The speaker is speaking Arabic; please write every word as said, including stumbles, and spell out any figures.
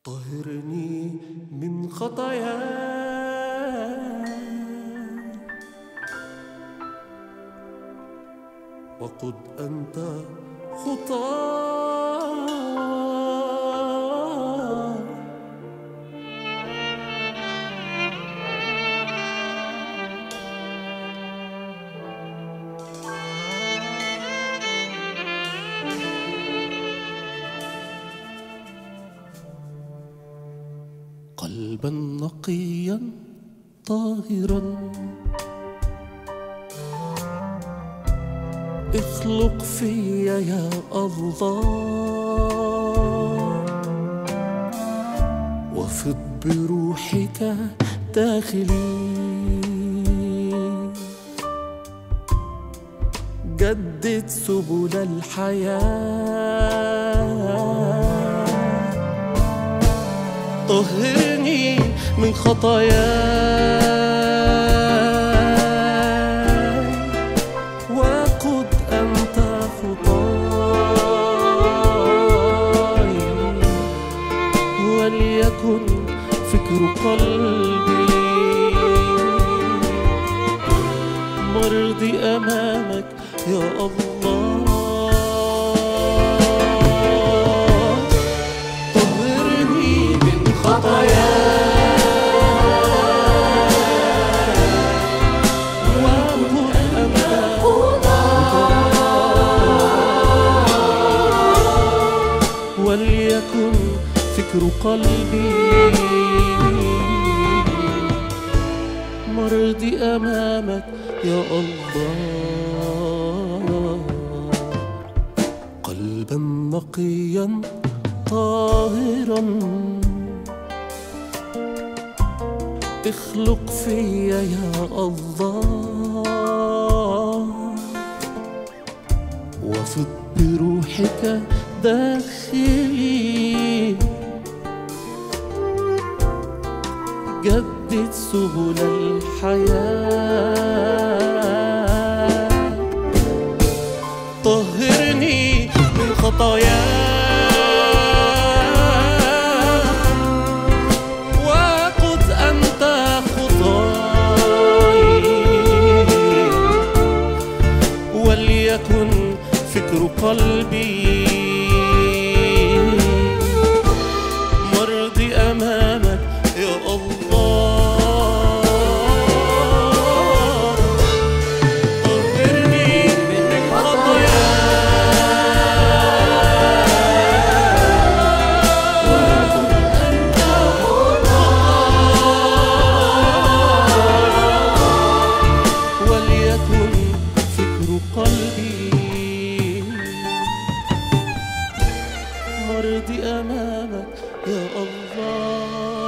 طهرني من خطاياي وقد أنت خطاي. قلبا نقيا طاهرا اخلق فيا يا الله، وفض بروحك داخلي، جدد سبل الحياة. طهرني من خطاياي وقد أنت خطاي، وليكن فكر قلبي مرضي أمامك يا الله. وليكن فكر قلبي مرضي أمامك يا الله. قلبا نقيا طاهرا اخلق فيا يا الله، وفض بروحك داخلي، جدد سبل الحياة. طهرني من خطاياي وقد أنت خطاي، وليكن فكر قلبي مرضي أمامك يا الله. طهرني من خطاياي وقد أنت خطاي، وليكن فكر قلبي مرضي أمامك يا الله.